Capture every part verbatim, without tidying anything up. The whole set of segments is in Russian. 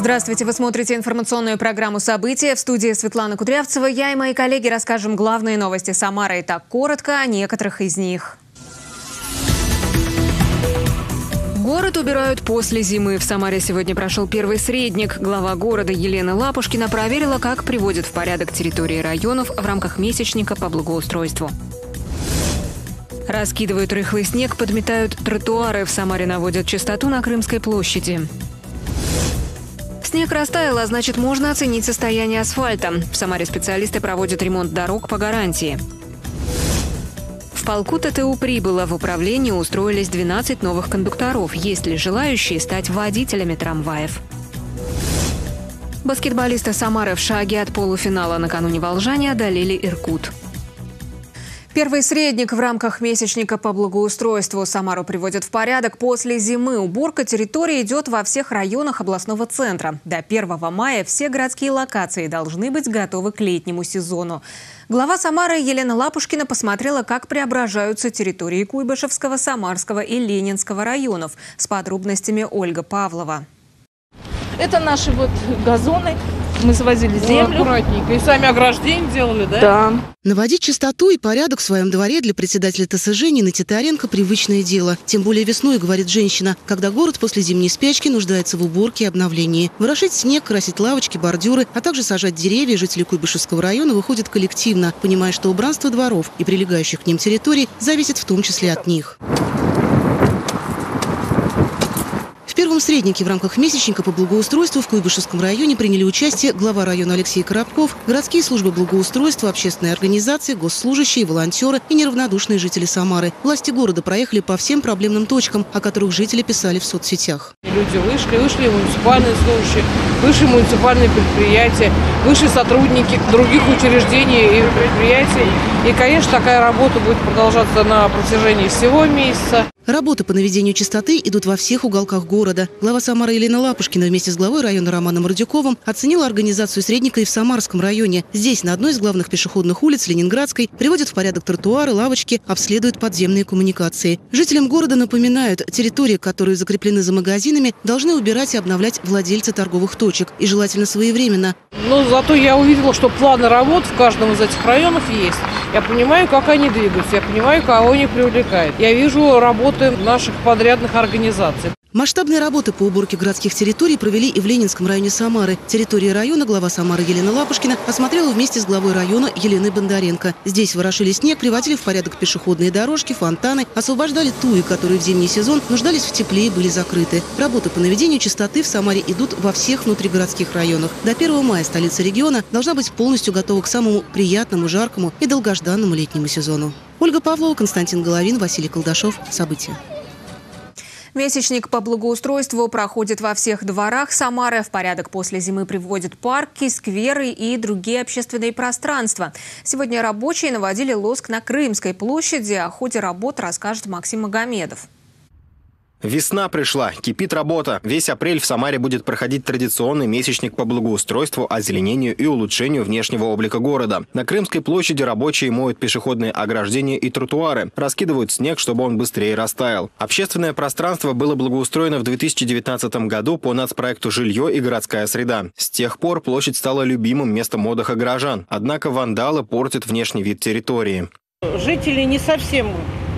Здравствуйте, вы смотрите информационную программу «События». В студии Светлана Кудрявцева. Я и мои коллеги расскажем главные новости Самары. И так коротко о некоторых из них. Город убирают после зимы. В Самаре сегодня прошел первый средник. Глава города Елена Лапушкина проверила, как приводят в порядок территории районов в рамках месячника по благоустройству. Раскидывают рыхлый снег, подметают тротуары. В Самаре наводят чистоту на Крымской площади. Снег растаял, а значит, можно оценить состояние асфальта. В Самаре специалисты проводят ремонт дорог по гарантии. В полку ТТУ прибыло. В управлении устроились двенадцать новых кондукторов. Есть ли желающие стать водителями трамваев? Баскетболисты Самары в шаге от полуфинала. Накануне волжане одолели Иркут. Первый средник в рамках месячника по благоустройству. Самару приводят в порядок после зимы. Уборка территории идет во всех районах областного центра. До первого мая все городские локации должны быть готовы к летнему сезону. Глава Самары Елена Лапушкина посмотрела, как преображаются территории Куйбышевского, Самарского и Ленинского районов. С подробностями Ольга Павлова. Это наши вот газоны. Мы свозили землю. Ну, аккуратненько. И сами ограждения делали, да? Да. Наводить чистоту и порядок в своем дворе для председателя ТСЖ Нины Титаренко привычное дело. Тем более весной, говорит женщина, когда город после зимней спячки нуждается в уборке и обновлении. Ворошить снег, красить лавочки, бордюры, а также сажать деревья жители Куйбышевского района выходят коллективно, понимая, что убранство дворов и прилегающих к ним территорий зависит в том числе от них. В первом среднике в рамках месячника по благоустройству в Куйбышевском районе приняли участие глава района Алексей Коробков, городские службы благоустройства, общественные организации, госслужащие, волонтеры и неравнодушные жители Самары. Власти города проехали по всем проблемным точкам, о которых жители писали в соцсетях. Люди вышли, вышли муниципальные служащие, вышли муниципальные предприятия, вышли сотрудники других учреждений и предприятий. И, конечно, такая работа будет продолжаться на протяжении всего месяца. Работы по наведению чистоты идут во всех уголках города. Глава Самары Елена Лапушкина вместе с главой района Романом Радюковым оценила организацию средника и в Самарском районе. Здесь, на одной из главных пешеходных улиц Ленинградской, приводят в порядок тротуары, лавочки, обследуют подземные коммуникации. Жителям города напоминают, территории, которые закреплены за магазинами, должны убирать и обновлять владельцы торговых точек. И желательно своевременно. Но зато я увидела, что планы работ в каждом из этих районов есть. Я понимаю, как они двигаются, я понимаю, кого они привлекают. Я вижу работу наших подрядных организаций. Масштабные работы по уборке городских территорий провели и в Ленинском районе Самары. Территории района глава Самары Елена Лапушкина осмотрела вместе с главой района Еленой Бондаренко. Здесь ворошили снег, приводили в порядок пешеходные дорожки, фонтаны, освобождали туи, которые в зимний сезон нуждались в тепле и были закрыты. Работы по наведению чистоты в Самаре идут во всех внутригородских районах. До первого мая столица региона должна быть полностью готова к самому приятному, жаркому и долгожданному летнему сезону. Ольга Павлова, Константин Головин, Василий Колдашов. События. Месячник по благоустройству проходит во всех дворах Самары. В порядок после зимы приводят парки, скверы и другие общественные пространства. Сегодня рабочие наводили лоск на Крымской площади. О ходе работ расскажет Максим Магомедов. Весна пришла, кипит работа. Весь апрель в Самаре будет проходить традиционный месячник по благоустройству, озеленению и улучшению внешнего облика города. На Крымской площади рабочие моют пешеходные ограждения и тротуары, раскидывают снег, чтобы он быстрее растаял. Общественное пространство было благоустроено в две тысячи девятнадцатом году по нацпроекту «Жилье и городская среда». С тех пор площадь стала любимым местом отдыха горожан. Однако вандалы портят внешний вид территории. Жители не совсем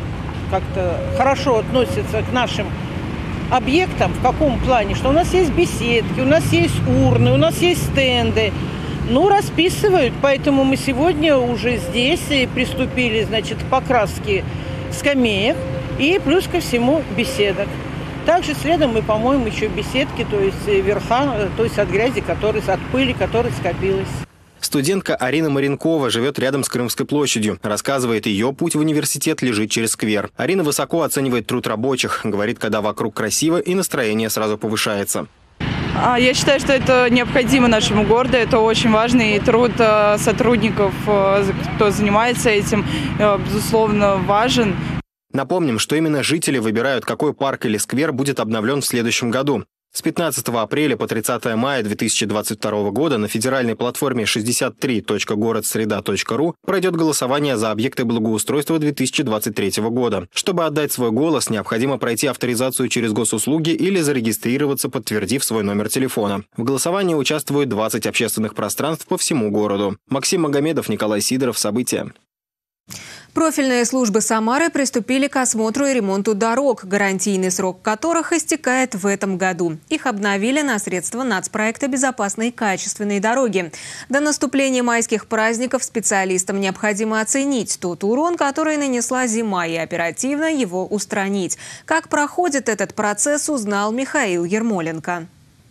как-то хорошо относятся к нашим объектам. В каком плане? Что у нас есть беседки, у нас есть урны, у нас есть стенды. Ну, расписывают, поэтому мы сегодня уже здесь и приступили, значит, к покраске скамеек и плюс ко всему беседок. Также следом мы помоем еще беседки, то есть верха, то есть от грязи, который, от пыли, которая скопилась. Студентка Арина Маренкова живет рядом с Крымской площадью. Рассказывает, ее путь в университет лежит через сквер. Арина высоко оценивает труд рабочих. Говорит, когда вокруг красиво и настроение сразу повышается. Я считаю, что это необходимо нашему городу. Это очень важный труд сотрудников, кто занимается этим, безусловно, важен. Напомним, что именно жители выбирают, какой парк или сквер будет обновлен в следующем году. С пятнадцатого апреля по тридцатое мая две тысячи двадцать второго года на федеральной платформе шестьдесят три точка город среда точка ру пройдет голосование за объекты благоустройства две тысячи двадцать третьего года. Чтобы отдать свой голос, необходимо пройти авторизацию через госуслуги или зарегистрироваться, подтвердив свой номер телефона. В голосовании участвуют двадцать общественных пространств по всему городу. Максим Магомедов, Николай Сидоров. События. Профильные службы Самары приступили к осмотру и ремонту дорог, гарантийный срок которых истекает в этом году. Их обновили на средства нацпроекта «Безопасные и качественные дороги». До наступления майских праздников специалистам необходимо оценить тот урон, который нанесла зима, и оперативно его устранить. Как проходит этот процесс, узнал Михаил Ермоленко.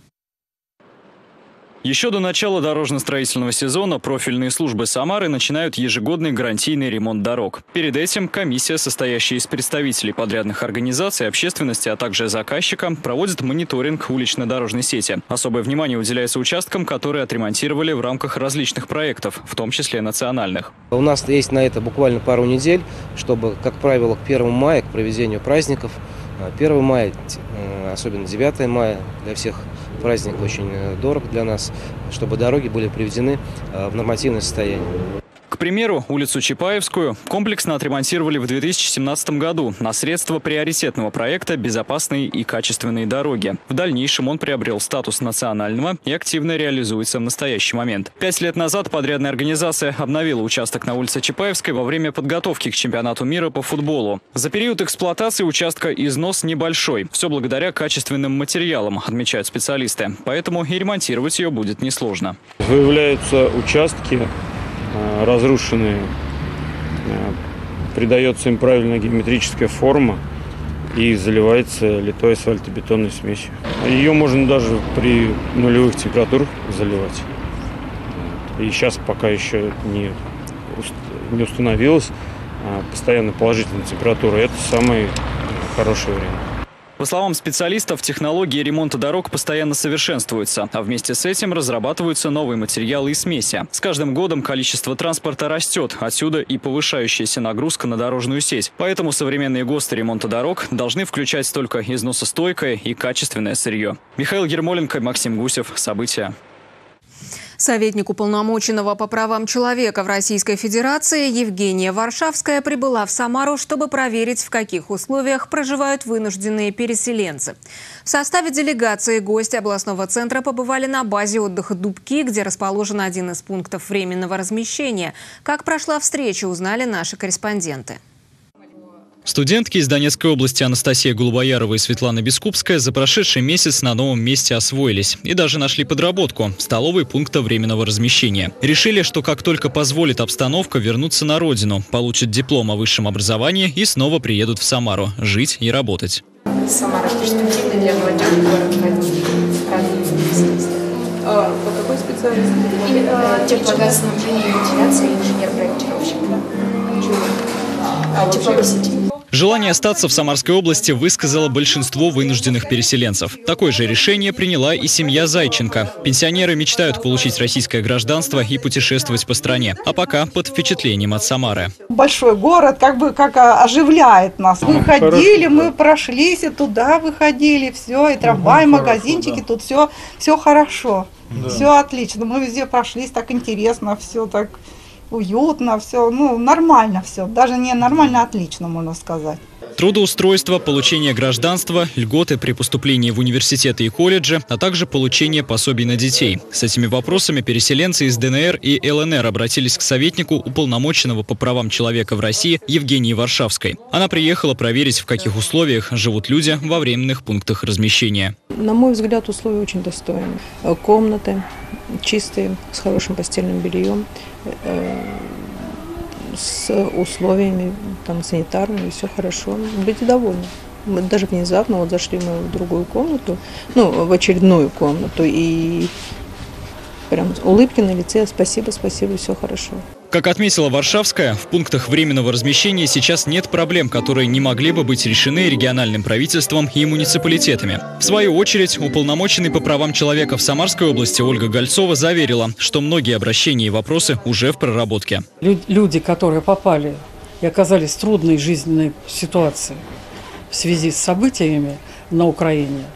Еще до начала дорожно-строительного сезона профильные службы Самары начинают ежегодный гарантийный ремонт дорог. Перед этим комиссия, состоящая из представителей подрядных организаций, общественности, а также заказчика, проводит мониторинг улично-дорожной сети. Особое внимание уделяется участкам, которые отремонтировали в рамках различных проектов, в том числе национальных. У нас есть на это буквально пару недель, чтобы, как правило, к первому мая, к проведению праздников, первого мая, особенно девятого мая, для всех праздник очень дорог для нас, чтобы дороги были приведены в нормативное состояние. К примеру, улицу Чапаевскую комплексно отремонтировали в две тысячи семнадцатом году на средства приоритетного проекта «Безопасные и качественные дороги». В дальнейшем он приобрел статус национального и активно реализуется в настоящий момент. Пять лет назад подрядная организация обновила участок на улице Чапаевской во время подготовки к чемпионату мира по футболу. За период эксплуатации участка износ небольшой. Все благодаря качественным материалам, отмечают специалисты. Поэтому и ремонтировать ее будет несложно. Выявляются участки разрушенные, придается им правильная геометрическая форма и заливается литой асфальтобетонной смесью. Ее можно даже при нулевых температурах заливать. И сейчас пока еще не, не установилась постоянно положительная температура. Это самый хороший вариант. По словам специалистов, технологии ремонта дорог постоянно совершенствуются, а вместе с этим разрабатываются новые материалы и смеси. С каждым годом количество транспорта растет, отсюда и повышающаяся нагрузка на дорожную сеть. Поэтому современные ГОСТы ремонта дорог должны включать только износостойкое и качественное сырье. Михаил Ермоленко, Максим Гусев. События. Советник уполномоченного по правам человека в Российской Федерации Евгения Варшавская прибыла в Самару, чтобы проверить, в каких условиях проживают вынужденные переселенцы. В составе делегации гости областного центра побывали на базе отдыха «Дубки», где расположен один из пунктов временного размещения. Как прошла встреча, узнали наши корреспонденты. Студентки из Донецкой области Анастасия Голубоярова и Светлана Бескупская за прошедший месяц на новом месте освоились и даже нашли подработку – столовой пункта временного размещения. Решили, что как только позволит обстановка, вернутся на родину, получат диплом о высшем образовании и снова приедут в Самару – жить и работать. Самара перспективный для молодежи город А по какой специальности? Теплогазснабжение и вентиляция, инженер-проектировщик. А тепловой сети. Желание остаться в Самарской области высказало большинство вынужденных переселенцев. Такое же решение приняла и семья Зайченко. Пенсионеры мечтают получить российское гражданство и путешествовать по стране. А пока под впечатлением от Самары. Большой город как бы как оживляет нас. Мы ходили, мы прошлись и туда выходили, все, и трамвай, угу, магазинчики, хорошо, да. Тут все, все хорошо, да. Все отлично. Мы везде прошлись, так интересно, все так уютно, все, ну, нормально все. Даже не нормально, а отлично, можно сказать. Трудоустройство, получение гражданства, льготы при поступлении в университеты и колледжи, а также получение пособий на детей. С этими вопросами переселенцы из ДНР и ЛНР обратились к советнику уполномоченного по правам человека в России Евгении Варшавской. Она приехала проверить, в каких условиях живут люди во временных пунктах размещения. На мой взгляд, условия очень достойные. Комнаты чистые, с хорошим постельным бельем, с условиями там санитарными, все хорошо. Будьте довольны. Мы даже внезапно вот зашли мы в другую комнату, ну, в очередную комнату, и прям улыбки на лице. Спасибо, спасибо, все хорошо. Как отметила Варшавская, в пунктах временного размещения сейчас нет проблем, которые не могли бы быть решены региональным правительством и муниципалитетами. В свою очередь, уполномоченный по правам человека в Самарской области Ольга Гольцова заверила, что многие обращения и вопросы уже в проработке. Люди, которые попали и оказались в трудной жизненной ситуации в связи с событиями на Украине,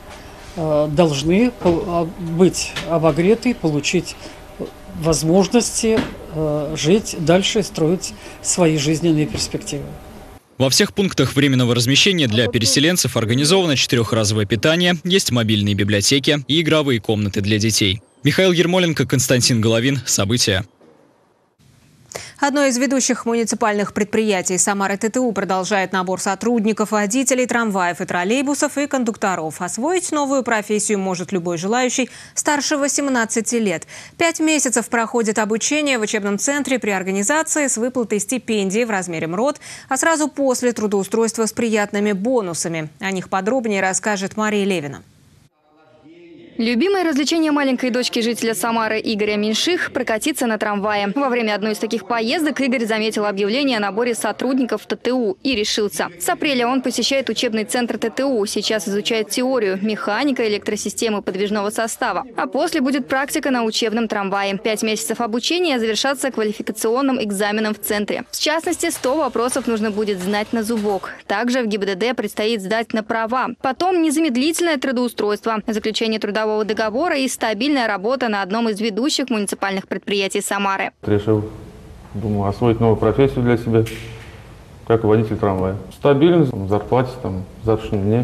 должны быть обогреты, получить возможности жить дальше и строить свои жизненные перспективы. Во всех пунктах временного размещения для переселенцев организовано четырехразовое питание, есть мобильные библиотеки и игровые комнаты для детей. Михаил Ермоленко, Константин Головин. События. Одно из ведущих муниципальных предприятий Самары ТТУ продолжает набор сотрудников, водителей трамваев и троллейбусов и кондукторов. Освоить новую профессию может любой желающий старше восемнадцати лет. Пять месяцев проходит обучение в учебном центре при организации с выплатой стипендии в размере МРОТ, а сразу после трудоустройства с приятными бонусами. О них подробнее расскажет Мария Левина. Любимое развлечение маленькой дочки жителя Самары Игоря Меньших – прокатиться на трамвае. Во время одной из таких поездок Игорь заметил объявление о наборе сотрудников ТТУ и решился. С апреля он посещает учебный центр ТТУ. Сейчас изучает теорию, механика, электросистемы подвижного состава. А после будет практика на учебном трамвае. Пять месяцев обучения завершатся квалификационным экзаменом в центре. В частности, сто вопросов нужно будет знать на зубок. Также в ГИБДД предстоит сдать на права. Потом незамедлительное трудоустройство, заключение трудового договора и стабильная работа на одном из ведущих муниципальных предприятий Самары. Решил, думаю, освоить новую профессию для себя, как водитель трамвая. Стабильность, зарплате, там, завтрашнем дне,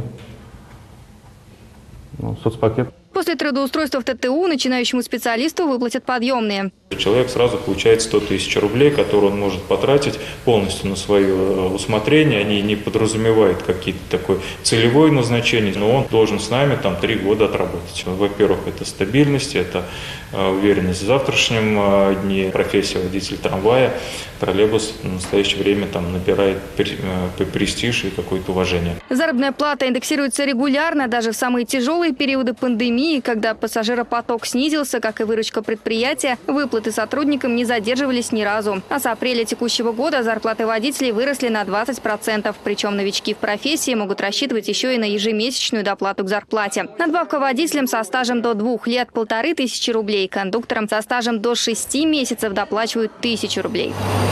ну, соцпакет. После трудоустройства в ТТУ начинающему специалисту выплатят подъемные. Человек сразу получает сто тысяч рублей, которые он может потратить полностью на свое усмотрение. Они не подразумевают какие-то такое целевое назначение, но он должен с нами там три года отработать. Во-первых, это стабильность, это уверенность в завтрашнем дне. Профессия водитель трамвая, троллейбус в настоящее время там набирает престиж и какое-то уважение. Заработная плата индексируется регулярно, даже в самые тяжелые периоды пандемии, когда пассажиропоток снизился, как и выручка предприятия, выплаты сотрудникам не задерживались ни разу. А с апреля текущего года зарплаты водителей выросли на двадцать процентов. Причем новички в профессии могут рассчитывать еще и на ежемесячную доплату к зарплате. Надбавка водителям со стажем до двух лет – полторы тысячи рублей. Кондукторам со стажем до шести месяцев доплачивают тысячу рублей.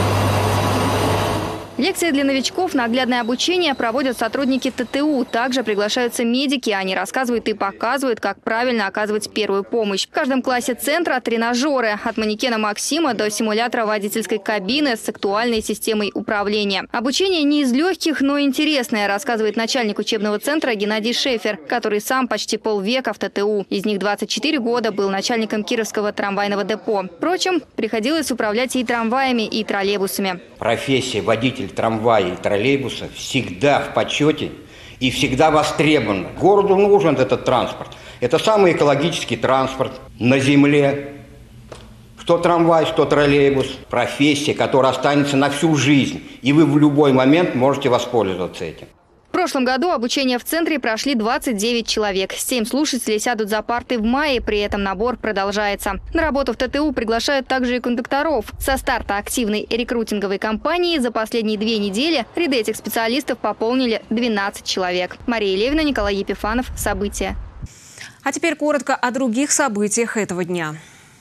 Лекции для новичков, наглядное обучение проводят сотрудники ТТУ. Также приглашаются медики. Они рассказывают и показывают, как правильно оказывать первую помощь. В каждом классе центра тренажеры. От манекена Максима до симулятора водительской кабины с актуальной системой управления. Обучение не из легких, но интересное, рассказывает начальник учебного центра Геннадий Шефер, который сам почти полвека в ТТУ. Из них двадцать четыре года был начальником Кировского трамвайного депо. Впрочем, приходилось управлять и трамваями, и троллейбусами. Профессия водитель трамвая и троллейбуса всегда в почете и всегда востребована. Городу нужен этот транспорт. Это самый экологический транспорт на земле. Что трамвай, что троллейбус. Профессия, которая останется на всю жизнь. И вы в любой момент можете воспользоваться этим. В прошлом году обучение в центре прошли двадцать девять человек. Семь слушателей сядут за парты в мае, при этом набор продолжается. На работу в ТТУ приглашают также и кондукторов. Со старта активной рекрутинговой кампании за последние две недели ряды этих специалистов пополнили двенадцать человек. Мария Левина, Николай Епифанов. События. А теперь коротко о других событиях этого дня.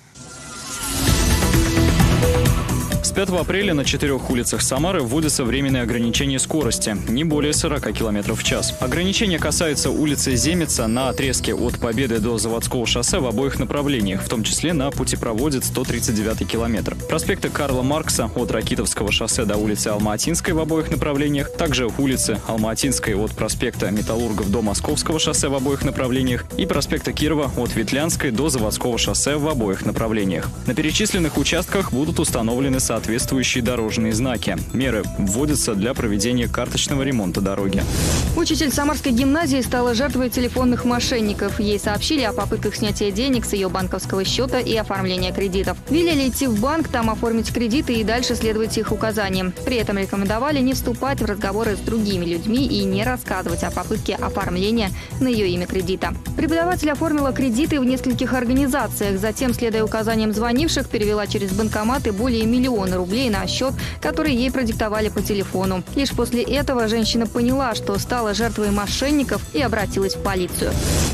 С пятого апреля на четырех улицах Самары вводятся временные ограничения скорости – не более сорока километров в час. Ограничения касаются улицы Земеца на отрезке от Победы до Заводского шоссе в обоих направлениях, в том числе на путепроводе сто тридцать девятый километр. Проспекта Карла Маркса от Ракитовского шоссе до улицы Алма-Атинской в обоих направлениях, также улицы Алма-Атинской от проспекта Металлургов до Московского шоссе в обоих направлениях и проспекта Кирова от Ветлянской до Заводского шоссе в обоих направлениях. На перечисленных участках будут установлены соответствующие соответствующие дорожные знаки. Меры вводятся для проведения карточного ремонта дороги. Учитель Самарской гимназии стала жертвой телефонных мошенников. Ей сообщили о попытках снятия денег с ее банковского счета и оформления кредитов. Велели идти в банк, там оформить кредиты и дальше следовать их указаниям. При этом рекомендовали не вступать в разговоры с другими людьми и не рассказывать о попытке оформления на ее имя кредита. Преподаватель оформила кредиты в нескольких организациях. Затем, следуя указаниям звонивших, перевела через банкоматы более миллиона рублей на счет, который ей продиктовали по телефону. Лишь после этого женщина поняла, что стала жертвой мошенников и обратилась в полицию.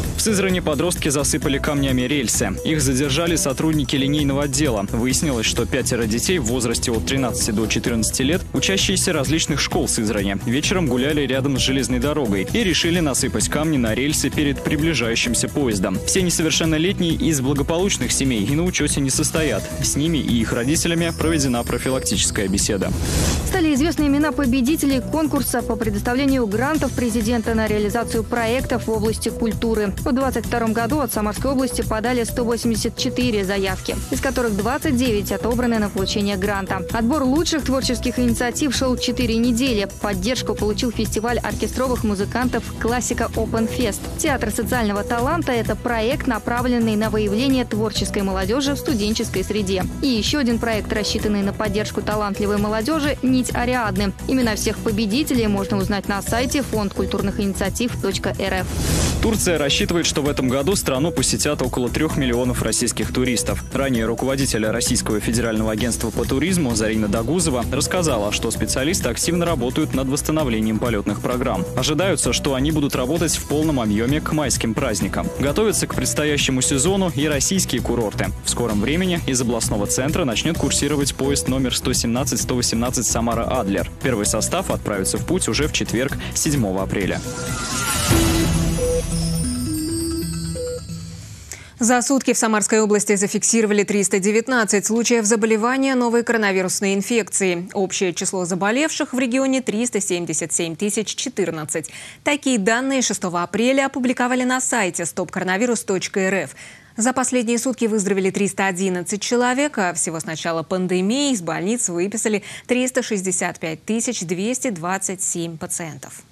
В Сызрани подростки засыпали камнями рельсы. Их задержали сотрудники линейного отдела. Выяснилось, что пятеро детей в возрасте от тринадцати до четырнадцати лет, учащиеся различных школ Сызрани, вечером гуляли рядом с железной дорогой и решили насыпать камни на рельсы перед приближающимся поездом. Все несовершеннолетние из благополучных семей и на учете не состоят. С ними и их родителями проведена профилактическая беседа. Стали известны имена победителей конкурса по предоставлению грантов президента на реализацию проектов в области культуры. В две тысячи двадцать втором году от Самарской области подали сто восемьдесят четыре заявки, из которых двадцать девять отобраны на получение гранта. Отбор лучших творческих инициатив шел четыре недели. Поддержку получил фестиваль оркестровых музыкантов «Классика Open Fest». Театр социального таланта – это проект, направленный на выявление творческой молодежи в студенческой среде. И еще один проект, рассчитанный на поддержку талантливой молодежи – «Нить Ариадны». Имена всех победителей можно узнать на сайте фонд культурных инициатив точка эр эф. Турция рассчитывает, что в этом году страну посетят около трех миллионов российских туристов. Ранее руководитель Российского федерального агентства по туризму Зарина Дагузова рассказала, что специалисты активно работают над восстановлением полетных программ. Ожидается, что они будут работать в полном объеме к майским праздникам. Готовятся к предстоящему сезону и российские курорты. В скором времени из областного центра начнет курсировать поезд номер сто семнадцать сто восемнадцать Самара-Адлер. Первый состав отправится в путь уже в четверг, седьмого апреля. За сутки в Самарской области зафиксировали триста девятнадцать случаев заболевания новой коронавирусной инфекцией. Общее число заболевших в регионе – триста семьдесят семь тысяч четырнадцать. Такие данные шестого апреля опубликовали на сайте стоп коронавирус точка эр эф. За последние сутки выздоровели триста одиннадцать человек, а всего с начала пандемии из больниц выписали триста шестьдесят пять тысяч двести двадцать семь пациентов.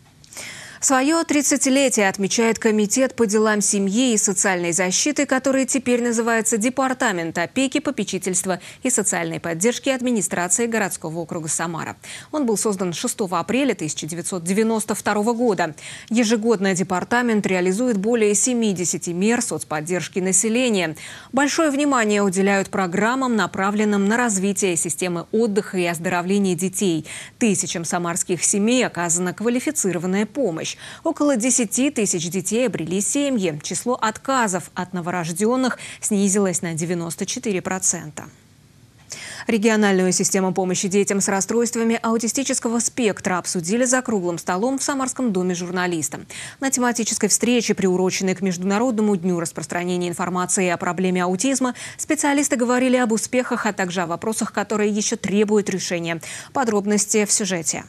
Свое тридцатилетие отмечает Комитет по делам семьи и социальной защиты, который теперь называется Департамент опеки, попечительства и социальной поддержки администрации городского округа Самара. Он был создан шестого апреля тысяча девятьсот девяносто второго года. Ежегодно департамент реализует более семидесяти мер соцподдержки населения. Большое внимание уделяют программам, направленным на развитие системы отдыха и оздоровления детей. Тысячам самарских семей оказана квалифицированная помощь. Около десяти тысяч детей обрели семьи. Число отказов от новорожденных снизилось на девяносто четыре процента. Региональную систему помощи детям с расстройствами аутистического спектра обсудили за круглым столом в Самарском доме журналиста. На тематической встрече, приуроченной к Международному дню распространения информации о проблеме аутизма, специалисты говорили об успехах, а также о вопросах, которые еще требуют решения. Подробности в сюжете.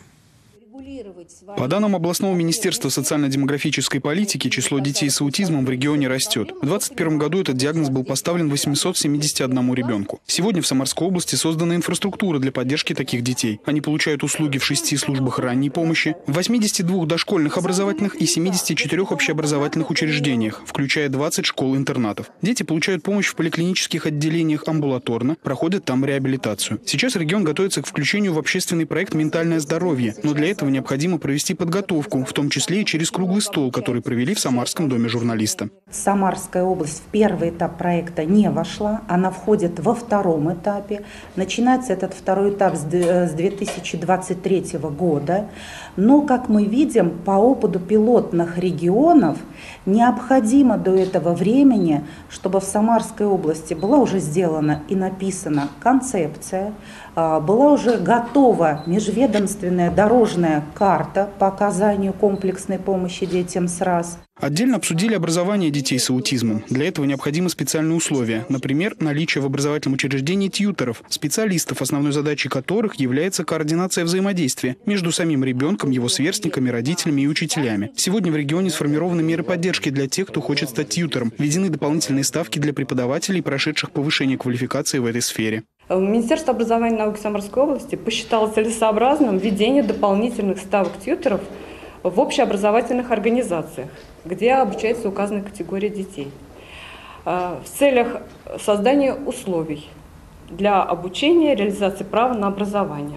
По данным областного министерства социально-демографической политики, число детей с аутизмом в регионе растет. В две тысячи двадцать первом году этот диагноз был поставлен восьмисот семидесяти одному ребенку. Сегодня в Самарской области создана инфраструктура для поддержки таких детей. Они получают услуги в шести службах ранней помощи, в восьмидесяти двух дошкольных образовательных и семидесяти четырёх общеобразовательных учреждениях, включая двадцать школ-интернатов. Дети получают помощь в поликлинических отделениях амбулаторно, проходят там реабилитацию. Сейчас регион готовится к включению в общественный проект «Ментальное здоровье», но для этого необходимо провести подготовку, в том числе и через круглый стол, который провели в Самарском доме журналиста. Самарская область в первый этап проекта не вошла, она входит во втором этапе. Начинается этот второй этап с две тысячи двадцать третьего года. Но, как мы видим, по опыту пилотных регионов необходимо до этого времени, чтобы в Самарской области была уже сделана и написана концепция, была уже готова межведомственная дорожная карта по оказанию комплексной помощи детям с РАС. Отдельно обсудили образование детей с аутизмом. Для этого необходимы специальные условия. Например, наличие в образовательном учреждении тьюторов, специалистов, основной задачей которых является координация взаимодействия между самим ребенком, его сверстниками, родителями и учителями. Сегодня в регионе сформированы меры поддержки для тех, кто хочет стать тьютором. Введены дополнительные ставки для преподавателей, прошедших повышение квалификации в этой сфере. Министерство образования и науки Самарской области посчитало целесообразным введение дополнительных ставок тьюторов в общеобразовательных организациях, где обучается указанная категория детей, в целях создания условий для обучения и реализации права на образование.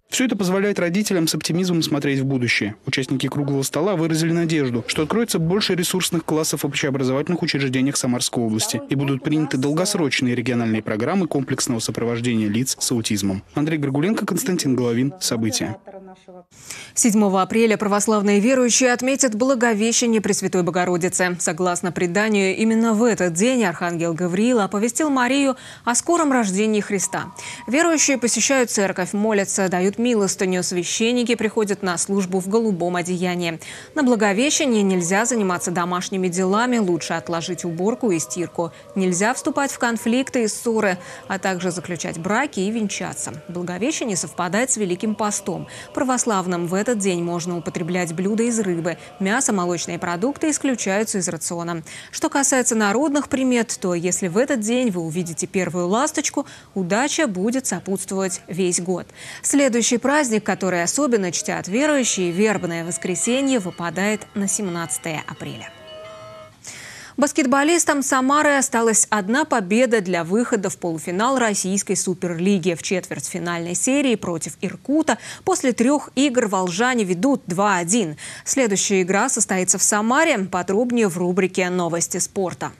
Все это позволяет родителям с оптимизмом смотреть в будущее. Участники круглого стола выразили надежду, что откроется больше ресурсных классов в общеобразовательных учреждениях Самарской области и будут приняты долгосрочные региональные программы комплексного сопровождения лиц с аутизмом. Андрей Горгуленко, Константин Головин. События. седьмого апреля православные верующие отметят Благовещение Пресвятой Богородицы. Согласно преданию, именно в этот день архангел Гавриил оповестил Марию о скором рождении Христа. Верующие посещают церковь, молятся, дают милостыню. Священники приходят на службу в голубом одеянии. На Благовещение нельзя заниматься домашними делами, лучше отложить уборку и стирку. Нельзя вступать в конфликты и ссоры, а также заключать браки и венчаться. Благовещение совпадает с Великим постом. Православным в этот день можно употреблять блюда из рыбы. Мясо, молочные продукты исключаются из рациона. Что касается народных примет, то если в этот день вы увидите первую ласточку, удача будет сопутствовать весь год. Следующий праздник, который особенно чтят верующие, вербное воскресенье, выпадает на семнадцатое апреля. Баскетболистам Самары осталась одна победа для выхода в полуфинал российской суперлиги. В четвертьфинальной серии против Иркута после трех игр волжане ведут два один. Следующая игра состоится в Самаре. Подробнее в рубрике «Новости спорта».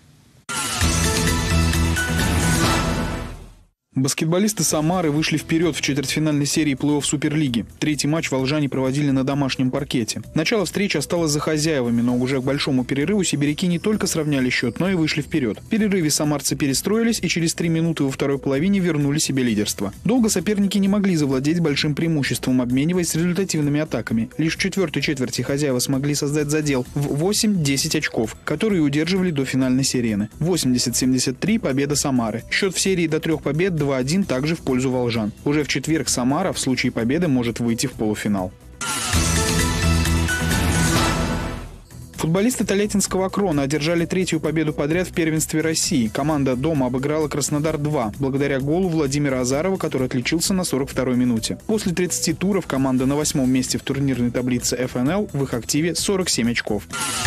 Баскетболисты Самары вышли вперед в четвертьфинальной серии плей-офф Суперлиги. Третий матч волжане проводили на домашнем паркете. Начало встречи осталось за хозяевами, но уже к большому перерыву сибиряки не только сравняли счет, но и вышли вперед. В перерыве самарцы перестроились и через три минуты во второй половине вернули себе лидерство. Долго соперники не могли завладеть большим преимуществом, обмениваясь результативными атаками. Лишь в четвертой четверти хозяева смогли создать задел в восемь-десять очков, которые удерживали до финальной сирены. восемьдесят семьдесят три победа Самары. Счет в серии до трех побед два один также в пользу волжан. Уже в четверг Самара в случае победы может выйти в полуфинал. Футболисты Тольяттинского Акрона одержали третью победу подряд в первенстве России. Команда дома обыграла Краснодар-два благодаря голу Владимира Азарова, который отличился на сорок второй минуте. После тридцати туров команда на восьмом месте в турнирной таблице эф эн эл, в их активе сорок семь очков.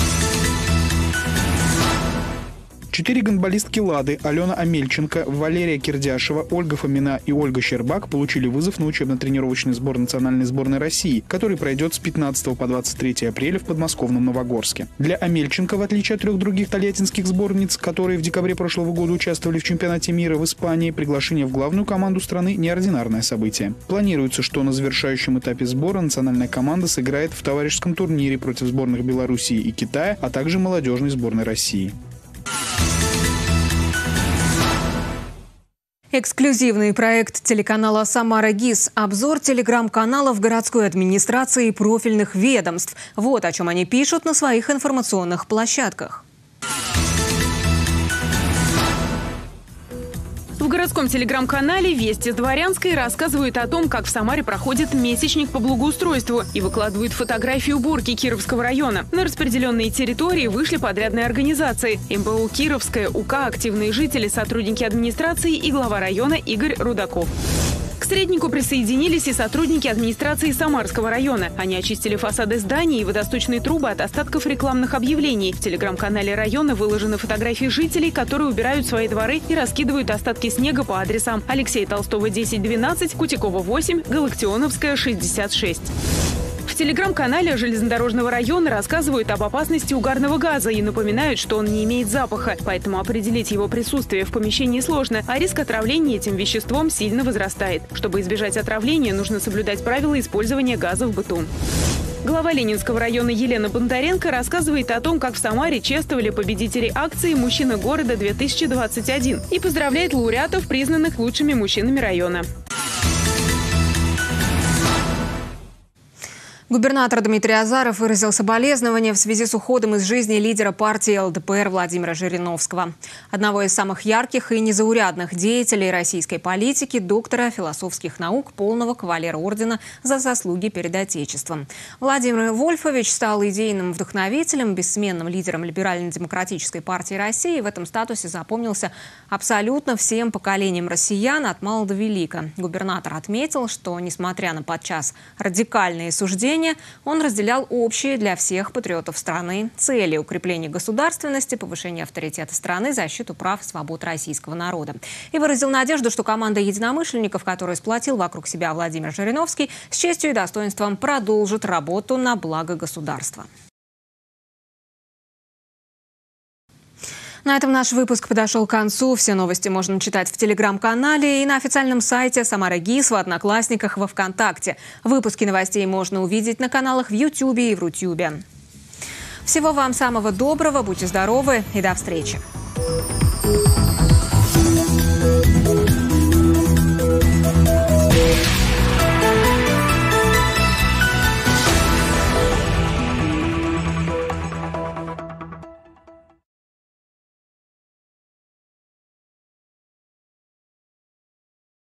Четыре гандболистки «Лады» Алена Амельченко, Валерия Кирдяшева, Ольга Фомина и Ольга Щербак получили вызов на учебно-тренировочный сбор национальной сборной России, который пройдет с пятнадцатого по двадцать третье апреля в подмосковном Новогорске. Для Амельченко, в отличие от трех других тольяттинских сборниц, которые в декабре прошлого года участвовали в чемпионате мира в Испании, приглашение в главную команду страны – неординарное событие. Планируется, что на завершающем этапе сбора национальная команда сыграет в товарищеском турнире против сборных Белоруссии и Китая, а также молодежной сборной России. Эксклюзивный проект телеканала «Самара ГИС». Обзор телеграм-каналов городской администрации и профильных ведомств. Вот о чем они пишут на своих информационных площадках. В городском телеграм-канале «Вести с Дворянской» рассказывают о том, как в Самаре проходит месячник по благоустройству и выкладывают фотографии уборки Кировского района. На распределенные территории вышли подрядные организации – эм пэ у «Кировская», УК, активные жители, сотрудники администрации и глава района Игорь Рудаков. К среднику присоединились и сотрудники администрации Самарского района. Они очистили фасады зданий и водосточные трубы от остатков рекламных объявлений. В телеграм-канале района выложены фотографии жителей, которые убирают свои дворы и раскидывают остатки снега по адресам: Алексея Толстого, десять двенадцать, Кутикова, восемь, Галактионовская, шестьдесят шесть. В телеграм-канале железнодорожного района рассказывают об опасности угарного газа и напоминают, что он не имеет запаха, поэтому определить его присутствие в помещении сложно, а риск отравления этим веществом сильно возрастает. Чтобы избежать отравления, нужно соблюдать правила использования газа в быту. Глава Ленинского района Елена Бондаренко рассказывает о том, как в Самаре чествовали победителей акции «Мужчина города-две тысячи двадцать один» и поздравляет лауреатов, признанных лучшими мужчинами района. Губернатор Дмитрий Азаров выразил соболезнования в связи с уходом из жизни лидера партии эл дэ пэ эр Владимира Жириновского, одного из самых ярких и незаурядных деятелей российской политики, доктора философских наук, полного кавалера ордена за заслуги перед Отечеством. Владимир Вольфович стал идейным вдохновителем, бессменным лидером либерально-демократической партии России. В этом статусе запомнился абсолютно всем поколениям россиян от мала до велика. Губернатор отметил, что, несмотря на подчас радикальные суждения, менее, он разделял общие для всех патриотов страны цели: укрепление государственности, повышение авторитета страны, защиту прав и свобод российского народа. И выразил надежду, что команда единомышленников, которую сплотил вокруг себя Владимир Жириновский, с честью и достоинством продолжит работу на благо государства. На этом наш выпуск подошел к концу. Все новости можно читать в телеграм-канале и на официальном сайте Самара ГИС, в Одноклассниках, во Вконтакте. Выпуски новостей можно увидеть на каналах в Ютьюбе и в Рутюбе. Всего вам самого доброго, будьте здоровы и до встречи.